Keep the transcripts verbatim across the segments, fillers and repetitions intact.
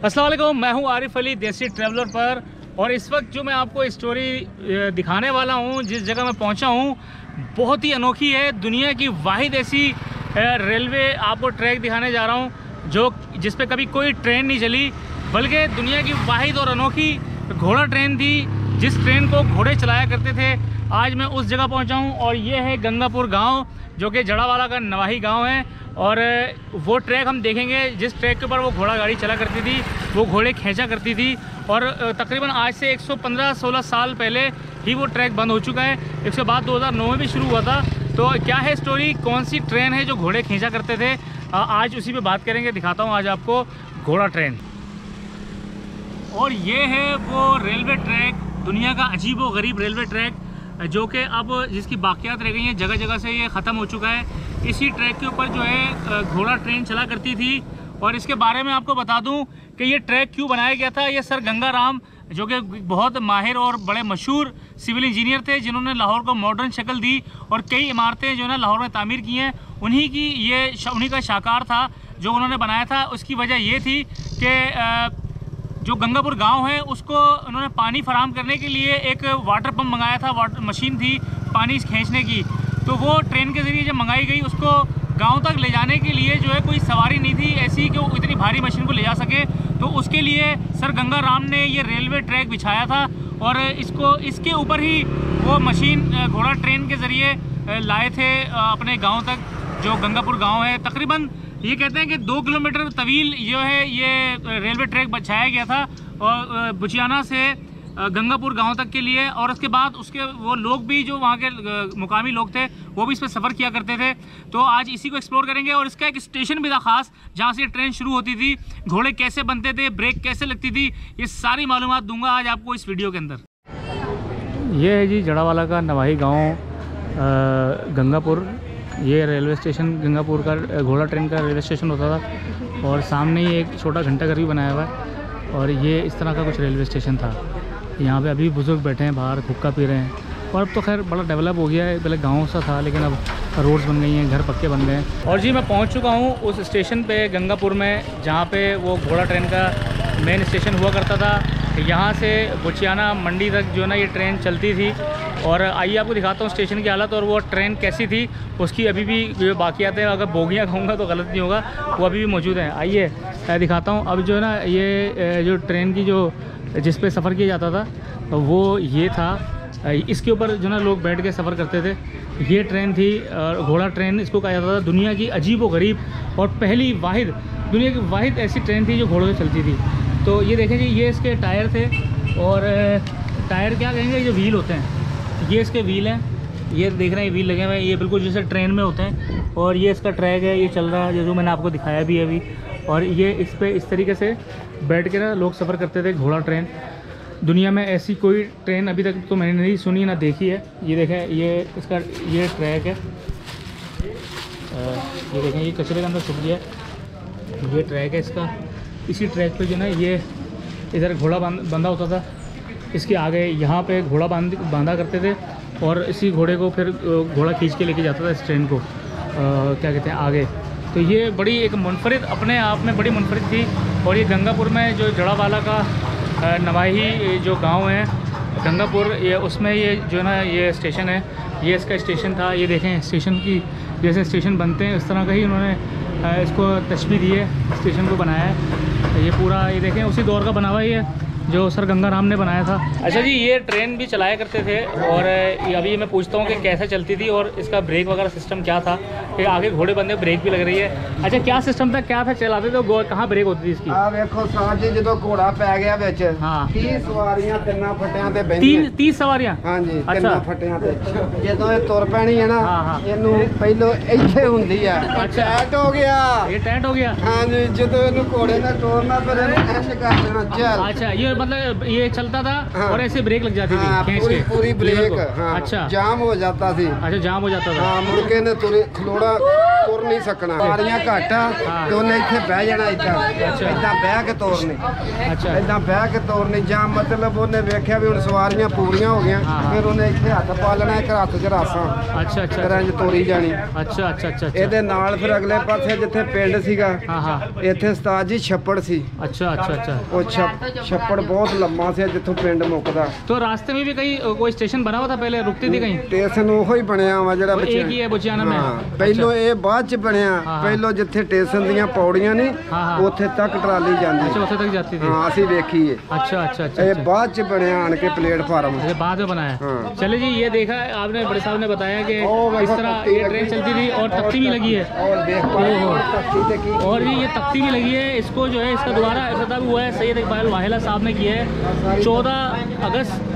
अस्सलाम वालेकुम, मैं हूं आरिफ अली देसी ट्रैवलर पर। और इस वक्त जो मैं आपको स्टोरी दिखाने वाला हूं, जिस जगह मैं पहुंचा हूं, बहुत ही अनोखी है। दुनिया की वाहिद ऐसी रेलवे आपको ट्रैक दिखाने जा रहा हूं जो जिस पे कभी कोई ट्रेन नहीं चली, बल्कि दुनिया की वाहिद और अनोखी घोड़ा ट्रेन थी, जिस ट्रेन को घोड़े चलाया करते थे। आज मैं उस जगह पहुंचा हूं और ये है गंगापुर गांव, जो कि जड़ावाला का नवाही गांव है। और वो ट्रैक हम देखेंगे जिस ट्रैक के ऊपर वो घोड़ा गाड़ी चला करती थी, वो घोड़े खींचा करती थी। और तकरीबन आज से एक सौ पंद्रह सोलह साल पहले ही वो ट्रैक बंद हो चुका है। इसके बाद दो हज़ार नौ में भी शुरू हुआ था। तो क्या है स्टोरी, कौन सी ट्रेन है जो घोड़े खींचा करते थे, आज उसी पे बात करेंगे। दिखाता हूँ आज आपको घोड़ा ट्रेन। और ये है वो रेलवे ट्रैक, दुनिया का अजीब व गरीब रेलवे ट्रैक, जो कि अब जिसकी बाकियात रह गई हैं, जगह जगह से ये ख़त्म हो चुका है। इसी ट्रैक के ऊपर जो है घोड़ा ट्रेन चला करती थी। और इसके बारे में आपको बता दूं कि ये ट्रैक क्यों बनाया गया था। ये सर गंगाराम, जो कि बहुत माहिर और बड़े मशहूर सिविल इंजीनियर थे, जिन्होंने लाहौर को मॉडर्न शक्ल दी और कई इमारतें जो है ना लाहौर में तामीर की हैं, उन्हीं की ये उन्हीं का शाकार था जो उन्होंने बनाया था। उसकी वजह ये थी कि जो गंगापुर गांव है उसको उन्होंने पानी फराहम करने के लिए एक वाटर पंप मंगाया था, वाटर मशीन थी पानी खींचने की। तो वो ट्रेन के ज़रिए जब मंगाई गई, उसको गांव तक ले जाने के लिए जो है कोई सवारी नहीं थी ऐसी कि वो इतनी भारी मशीन को ले जा सके। तो उसके लिए सर गंगाराम ने ये रेलवे ट्रैक बिछाया था और इसको इसके ऊपर ही वो मशीन घोड़ा ट्रेन के ज़रिए लाए थे अपने गाँव तक, जो गंगापुर गाँव है। तकरीबन ये कहते हैं कि दो किलोमीटर तवील जो है ये रेलवे ट्रैक बिछाया गया था, और बुचियाना से गंगापुर गांव तक के लिए। और उसके बाद उसके वो लोग भी जो वहाँ के मुकामी लोग थे, वो भी इस पर सफ़र किया करते थे। तो आज इसी को एक्सप्लोर करेंगे। और इसका एक स्टेशन भी था ख़ास, जहाँ से ट्रेन शुरू होती थी, घोड़े कैसे बनते थे, ब्रेक कैसे लगती थी, ये सारी मालूमात दूंगा आज आपको इस वीडियो के अंदर। ये है जी जड़ावाला का नवाही गाँव, गंगापुर। ये रेलवे स्टेशन गंगापुर का घोड़ा ट्रेन का रेलवे स्टेशन होता था, और सामने ही एक छोटा घंटाघर भी बनाया हुआ है। और ये इस तरह का कुछ रेलवे स्टेशन था। यहाँ पे अभी बुज़ुर्ग बैठे हैं बाहर, हुक्का पी रहे हैं। और अब तो खैर बड़ा डेवलप हो गया है, पहले गांव सा था, लेकिन अब रोड्स बन गई हैं, घर पक्के बन गए हैं। और जी मैं पहुँच चुका हूँ उस स्टेशन पे गंगापुर में, जहाँ पे वो घोड़ा ट्रेन का मेन स्टेशन हुआ करता था। यहाँ से बुचियाना मंडी तक जो है ना ये ट्रेन चलती थी। और आइए आपको दिखाता हूँ स्टेशन की हालत और वो ट्रेन कैसी थी, उसकी अभी भी जो बाकियात हैं, अगर बोगियाँ कहूँगा तो गलत नहीं होगा, वो अभी भी मौजूद हैं। आइए मैं दिखाता हूँ। अब जो है ना ये जो ट्रेन की जो जिस पे सफ़र किया जाता था वो ये था, इसके ऊपर जो ना लोग बैठ के सफ़र करते थे। ये ट्रेन थी घोड़ा ट्रेन, इसको कहा जाता था। दुनिया की अजीब व गरीब और पहली वाहिद, दुनिया की वाहिद ऐसी ट्रेन थी जो घोड़ों से चलती थी। तो ये देखें जी, ये इसके टायर थे, और टायर क्या कहेंगे, जो व्हील होते हैं, ये इसके व्हील हैं। ये देख रहे हैं व्हील लगे हुए हैं, ये बिल्कुल जैसे ट्रेन में होते हैं। और ये इसका ट्रैक है, ये चल रहा है जो मैंने आपको दिखाया भी है अभी। और ये इस पे इस तरीके से बैठ के ना लोग सफ़र करते थे घोड़ा ट्रेन। दुनिया में ऐसी कोई ट्रेन अभी तक तो मैंने नहीं सुनी ना देखी है। ये देखें, ये इसका ये ट्रैक है, ये देखें ये कचरे के अंदर छुप गया, ये ट्रैक है इसका। इसी ट्रैक पे जो ना ये इधर घोड़ा बंधा होता था, इसके आगे यहाँ पे घोड़ा बांध बांधा करते थे, और इसी घोड़े को फिर घोड़ा खींच के लेके जाता था इस ट्रेन को, आ, क्या कहते हैं आगे। तो ये बड़ी एक मुनफरिद, अपने आप में बड़ी मुनफरिद थी। और ये गंगापुर में जो जड़ावाला का नवाही जो गांव है गंगापुर, ये उसमें ये जो ना ये स्टेशन है, ये इसका स्टेशन था। ये देखें स्टेशन की जैसे स्टेशन बनते हैं उस तरह का ही उन्होंने इसको तशबीह दी है, स्टेशन को बनाया है। ये पूरा ये देखें उसी दौर का बना हुआ ही है जो सर गंगाराम ने बनाया था। अच्छा जी, ये ट्रेन भी चलाया करते थे। और अभी मैं पूछता हूँ कि कैसे चलती थी और इसका ब्रेक वगैरह सिस्टम क्या था, कि आगे घोड़े बंदे ब्रेक भी लग रही है। अच्छा क्या सिस्टम था, क्या था, चलाते थे तो कहाँ ब्रेक होती थी इसकी? आ देखो साहब जी, जो घोड़ा पै गया विच, हाँ तीस सवारियां तिन्ना फट्टियां ते बहिंदियां। तीन तीस सवारियां? हाँ जी, अच्छा। तिन्ना फट्टियां ते ਜਦੋਂ ਇਹ ਤੁਰ ਪੈਣੀ है ना, ਇਹਨੂੰ ਪਹਿਲੋਂ ਇੱਥੇ ਹੁੰਦੀ ਆ। अच्छा ਟੈਟ हो गया, ये टाइट हो गया। हाँ जी, ਜਦੋਂ ਇਹਨੂੰ ਘੋੜੇ ਨਾਲ ਤੋਰਨਾ ਫਿਰ ਇਹਨੂੰ ਐਸ਼ ਕਰ ਦੇਣਾ। ਚੱਲ अच्छा, ये मतलब ये चलता था हाँ। और ऐसे ब्रेक लग जाती हाँ, थी खींच पूरी के पूरी ब्रेक। हाँ, अच्छा जाम हो जाता थी। अच्छा जाम हो जाता था। हाँ, मुड़के ने तुरे खलोड़ा तुर नहीं सकना, सवारियां घट आ तो उन्हें इत्थे बह जाना, इतना इतना बह के तोरनी, अच्छा इतना बह के तोरनी। जाम मतलब उन्हें वेख्या भी हुण सवारियां पूरियां हो गईयां, फिर उन्हें इत्थे हत्थ पा लेना, एक हत्थ च रासां अच्छा अच्छा फिर इंज तोरी जानी। अच्छा अच्छा अच्छा ਇਹਦੇ ਨਾਲ ਫਿਰ ਅਗਲੇ ਪਾਸੇ ਜਿੱਥੇ ਪਿੰਡ ਸੀਗਾ, हाँ हाँ ਇੱਥੇ ਉਸਤਾਦ ਜੀ ਛੱਪੜ ਸੀ। अच्छा अच्छा अच्छा। ਉਹ ਛੱਪ- ਛੱਪੜ ਬਹੁਤ ਲੰਮਾ ਸੀ ਜਿੱਥੋਂ ਪਿੰਡ ਮੁੱਕਦਾ। तो रास्ते में भी कहीं कोई स्टेशन बना हुआ था पहले, रुकती थी कहीं? ਸਟੇਸ਼ਨ ਉਹੋ ਹੀ ਬਣਿਆ ਵਾ ਜਿਹੜਾ वो एक ਬੱਚਿਆਂ ही है बुचियाना में? ਹਾਂ, ਪਹਿਲੋਂ ਇਹ ਬਾਅਦ ਚ ਬਣਿਆ। ਹਾਂ। ਪਹਿਲੋਂ ਜਿੱਥੇ ਸਟੇਸ਼ਨ ਦੀਆਂ ਪੌੜੀਆਂ ਨੇ ਹਾਂ, ਹਾਂ। ਉੱਥੇ ਤੱਕ ਟਰਾਲੀ ਜਾਂਦੀ। अच्छा वहाँ तक जाती थी? ਹਾਂ, ਅਸੀਂ ਵੇਖੀਏ। अच्छा अच्छा अच्छा ਇਹ अच्छा। ਬਾਅਦ ਚ ਬਣਿਆ ਆਣ ਕੇ ਪਲੇਟਫਾਰਮ। अच्छा, बाद में बनाया। हाँ। चले जी, ये देखा आपने, बड़े साहब ने बताया कि ओ, इस तरह ये ट्रेन चलती थी और तख्ती भी लगी है। और देख पा रहे हो तख्ती ते की और ये ये तख्ती भी लगी है। इसको जो है इसका दोबारा इफ्तिताह भी हुआ है, सैयद इकबाल वाहिला साहब ने किया है चौदह अगस्त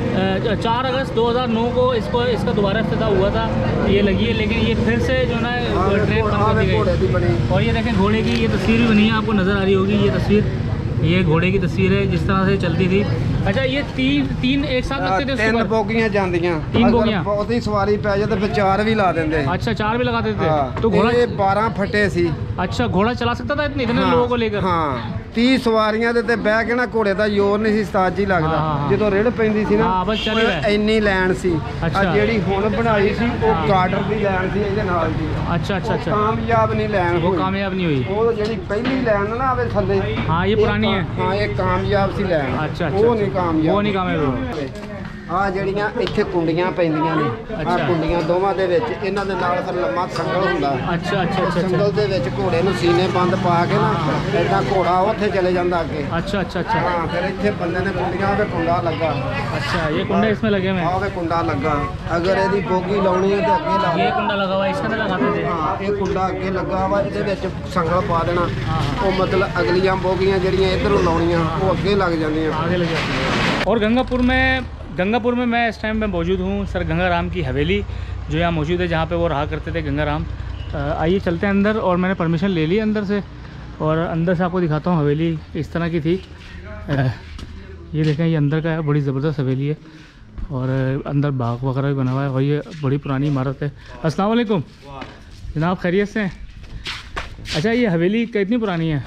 चार अगस्त दो हज़ार नौ को इसको इसका दोबारा इफ्तिताह हुआ था, ये लगी है। लेकिन ये फिर से जो ना ट्रेन बंद कर दी घोड़े दी गई। बनी। और ये देखें घोड़े की ये तस्वीर भी बनी है, आपको नज़र आ रही होगी ये तस्वीर, ये घोड़े की तस्वीर है जिस तरह से चलती थी। अच्छा, ये तीन तीन एक साथ लगते थे उसके ਤਿੰਨ ऊपर? ਬੋਗੀਆਂ ਜਾਂਦੀਆਂ। तीन अगर बोगियां? ਬਹੁਤੀ ਸਵਾਰੀ ਪੈ ਜਾਏ ਤਾਂ ਫਿਰ ਚਾਰ ਵੀ ਲਾ ਦਿੰਦੇ। अच्छा, चार भी लगाते थे। हाँ, तो घोड़ा, ਇਹ ਬਾਰਾਂ ਫੱਟੇ ਸੀ। अच्छा घोड़ा चला सकता था इतने इतने लोगों को लेकर? ਹਾਂ, तीस ਸਵਾਰੀਆਂ ਦੇ ਤੇ ਬਹਿ ਕੇ ਨਾ ਘੋੜੇ ਦਾ ਜ਼ੋਰ ਨਹੀਂ ਸੀ ਉਸਤਾਦ ਜੀ ਲੱਗਦਾ। ਹਾਂ, ਹਾਂ। ਜਦੋਂ ਰੇੜ ਪੈਂਦੀ ਸੀ ਨਾ, ਹਾਂ, ਬਸ ਚੱਲ ਰਿਹਾ। ਇੰਨੀ ਲਾਈਨ ਸੀ। ਅੱਛਾ। ਆ ਜਿਹੜੀ ਹੁਣ ਬਣਾਈ ਸੀ ਉਹ ਹਾਂ। ਗਾਰਡਰ ਦੀ ਲਾਈਨ ਸੀ ਇਹਦੇ ਨਾਲ ਦੀ। अच्छा अच्छा अच्छा, ਕਾਮਯਾਬ ਨਹੀਂ ਲਾਈਨ वो ਹੋਈ। ਕਾਮਯਾਬ नहीं हुई। ਉਹ ਜਿਹੜੀ ਪਹਿਲੀ ਲਾਈਨ ਨਾ ਆਵੇ ਥੱਲੇ, हाँ, ये ਇਹ पुरानी है। ਕਾ- ਹਾਂ, ਇਹ ਕਾਮਯਾਬ ਸੀ ਲਾਈਨ। अच्छा अच्छा ਉਹ अच्छा। ਨਹੀਂ ਕਾਮਯਾਬ। वो नहीं कामयाब। ਆ ਜਿਹੜੀਆਂ ਇੱਥੇ ਕੁੰਡੀਆਂ ਪੈਂਦੀਆਂ ਨੇ, ਆ ਅੱਛਾ। ਕੁੰਡੀਆਂ ਦੋਵਾਂ ਦੇ ਵਿੱਚ ਇਹਨਾਂ ਦੇ ਨਾਲ ਫਿਰ ਲੰਮਾ ਸੰਗਲ ਹੁੰਦਾ। अच्छा अच्छा अच्छा अच्छा ਸੰਗਲ ਦੇ ਵਿੱਚ ਘੋੜੇ ਨੂੰ ਸੀਨੇ ਬੰਦ ਪਾ ਕੇ ਨਾ ਏਦਾਂ ਘੋੜਾ ਉੱਥੇ ਚਲੇ ਜਾਂਦਾ ਅੱਗੇ। अच्छा अच्छा अच्छा ਹਾਂ, ਫਿਰ ਇੱਥੇ ਬੰਦੇ ਨੇ ਕੁੰਡੀਆਂ ਤੇ ਕੁੰਡਾ ਲੱਗਾ। अच्छा, ये कुंडे इसमें लगे हुए हैं? ਆਹ ਵੇ ਕੁੰਡਾ ਲੱਗਾ। ਅਗਰ ਇਹਦੀ ਬੋਗੀ ਲਾਉਣੀ ਹੈ ਤੇ ਅੱਗੇ ਲਾ ये ਲਓ। कुंडा लगा हुआ है, इसके अंदर लगाते थे? ਹਾਂ, ਇਹ ਕੁੰਡਾ ਅੱਗੇ ਲੱਗਾ ਵਾ, ਇਹਦੇ ਵਿੱਚ ਸੰਗਲ ਪਾ ਦੇਣਾ। हाँ हाँ, ਉਹ ਮਤਲਬ ਅਗਲੀਆਂ ਬੋਗੀਆਂ ਜਿਹੜੀਆਂ ਇਧਰੋਂ ਲਾਉਣੀਆਂ ਉਹ ਅੱਗੇ ਲੱਗ ਜਾਂਦੀਆਂ। आगे लग जाते हैं। और गंगापुर में गंगापुर में मैं इस टाइम में मौजूद हूँ सर गंगाराम की हवेली जो यहाँ मौजूद है, जहाँ पे वो रहा करते थे गंगाराम। आइए चलते हैं अंदर, और मैंने परमिशन ले ली अंदर से, और अंदर से आपको दिखाता हूँ। हवेली इस तरह की थी। अ, ये देखें, ये अंदर का है, बड़ी ज़बरदस्त हवेली है, और अंदर बाग वगैरह भी बना हुआ है, और ये बड़ी पुरानी इमारत है। अस्सलाम वालेकुम जनाब, खैरियत से हैं? अच्छा, ये हवेली कितनी पुरानी है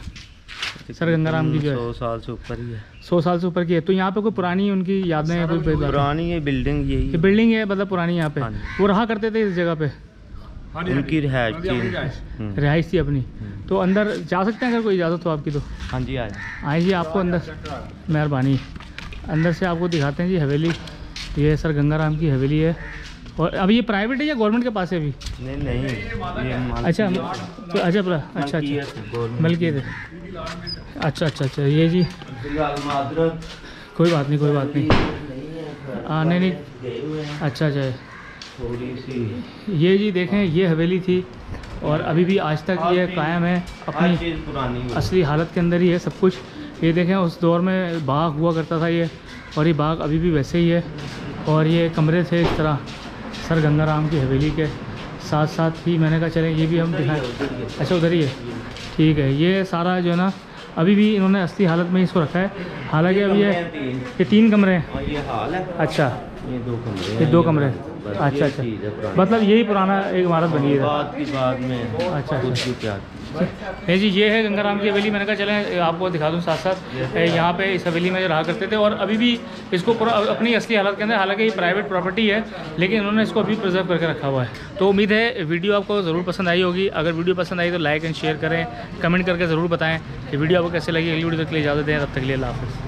सर गंगाराम की? जो है सौ साल से ऊपर ही है। सौ साल से ऊपर की है। तो यहाँ पे कोई पुरानी उनकी यादें हैं? कोई पुरानी ये बिल्डिंग यही ये है। बिल्डिंग है, मतलब पुरानी यहाँ पे हाँ जी। वो रहा करते थे इस जगह पे? उनकी रिहायश थी। हम्म। रिहाइश थी अपनी। तो अंदर जा सकते हैं अगर कोई इजाज़त हो आपकी तो? हाँ जी, आए आए जी, आपको अंदर, मेहरबानी। अंदर से आपको दिखाते हैं जी हवेली। ये सर गंगाराम की हवेली है। और अभी ये प्राइवेट है या गवर्नमेंट के पास है अभी? नहीं नहीं, ये माल- अच्छा तो अच्छा पूरा अच्छा मलकियत अच्छा है, गवर्नमेंट मलकियत है। अच्छा अच्छा अच्छा, ये जी फिलहाल मादरत कोई बात नहीं, कोई बात नहीं। नहीं है, हाँ, नहीं नहीं, गए हुए हैं अच्छा अच्छा। थोड़ी सी। ये जी देखें, ये हवेली थी और अभी भी आज तक ये कायम है हर अपनी चीज़ पुरानी है। असली हालत के अंदर ही है सब कुछ। ये देखें, उस दौर में बाग हुआ करता था ये, और ये बाग अभी भी वैसे ही है। और ये कमरे थे इस तरह सर गंगाराम की हवेली के साथ साथ ही। मैंने कहा चलें ये भी हम दिखाएं। अच्छा, उधर ही है, ठीक है। ये सारा जो है ना अभी भी इन्होंने असली हालत में इसको रखा है। हालांकि अब ये तीन ये तीन कमरे हैं। और ये हाल है। अच्छा, ये दो कमरे ये हैं, दो कमरे। बस अच्छा ये अच्छा, चीज़ है पुरानी। मतलब यही पुराना एक इमारत बनी है। बाद की बाद में अच्छा, कुछ अच्छा। भी क्या नहीं जी, ये है गंगाराम की हवेली। मैंने कहा चलें आपको दिखा दूं साथ साथ। यहाँ पे इस हवेली में रहा करते थे, और अभी भी इसको पूरा अपनी असली हालत के अंदर, हालांकि ये प्राइवेट प्रॉपर्टी है, लेकिन उन्होंने इसको अभी प्रिजर्व करके रखा हुआ है। तो उम्मीद है वीडियो आपको ज़रूर पसंद आई होगी। अगर वीडियो पसंद आई तो लाइक एंड शेयर करें, कमेंट करके ज़रूर बताएँ कि वीडियो आपको कैसे लगी। अगली वीडियो तक के लिए इजाज़त दें, तब तक के लिए अल्लाह हाफ़िज़।